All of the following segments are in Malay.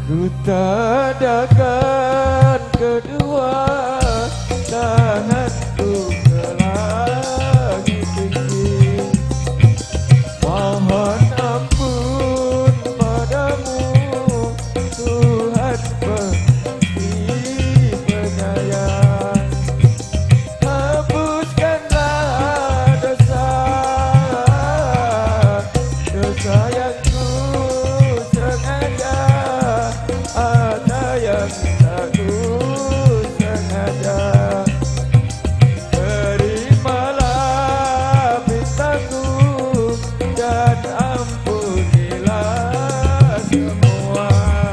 Ku tadakan kedua tanganku ke langit tinggi, mohon ampun padamu Tuhan Pengasih Penyayang. Hapuskanlah dosa yang ku sengaja, ada yang tak ku sengaja. Terimalah pintaku dan ampunilah semua.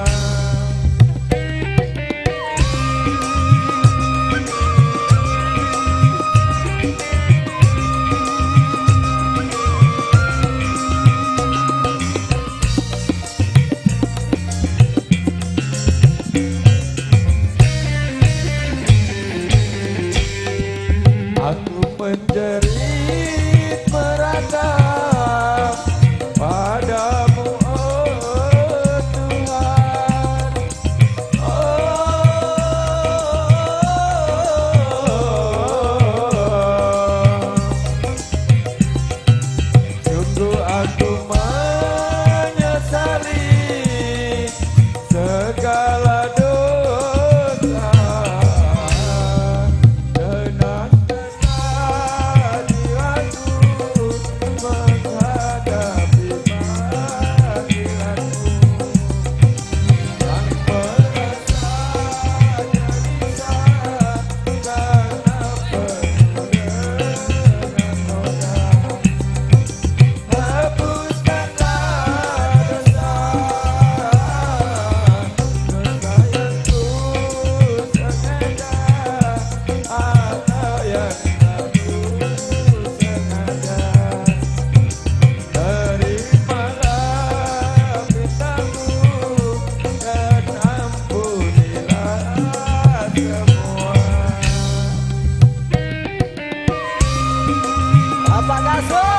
Aku menjerit meratap padamu, oh Tuhan. Sungguh aku menyesali segala dosa. Apa kasus?